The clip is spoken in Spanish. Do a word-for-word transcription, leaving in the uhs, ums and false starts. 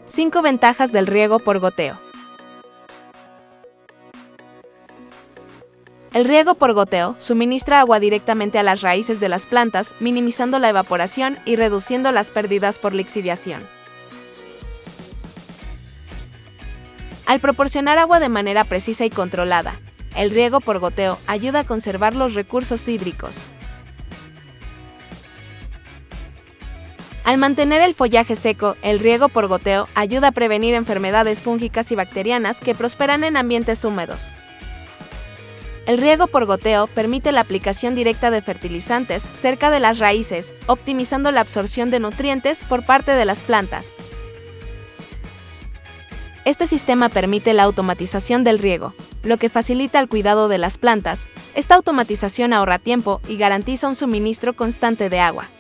cinco ventajas del riego por goteo. El riego por goteo suministra agua directamente a las raíces de las plantas, minimizando la evaporación y reduciendo las pérdidas por lixiviación. Al proporcionar agua de manera precisa y controlada, el riego por goteo ayuda a conservar los recursos hídricos. Al mantener el follaje seco, el riego por goteo ayuda a prevenir enfermedades fúngicas y bacterianas que prosperan en ambientes húmedos. El riego por goteo permite la aplicación directa de fertilizantes cerca de las raíces, optimizando la absorción de nutrientes por parte de las plantas. Este sistema permite la automatización del riego, lo que facilita el cuidado de las plantas. Esta automatización ahorra tiempo y garantiza un suministro constante de agua.